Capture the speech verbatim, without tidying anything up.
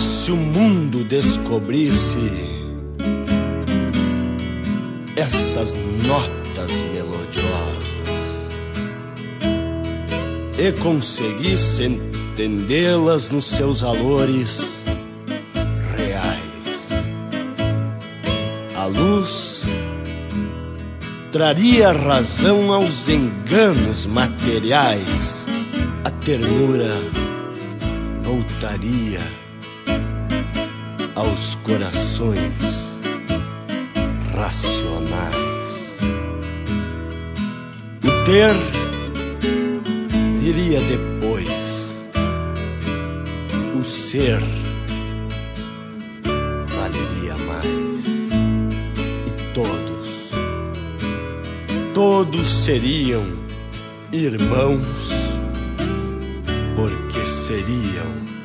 se o mundo descobrisse essas notas melodiosas e conseguisse entendê-las nos seus valores reais, a luz traria razão aos enganos materiais, a ternura voltaria aos corações racionais. O ter viria depois, o ser valeria mais, e todos, todos seriam irmãos, porque seriam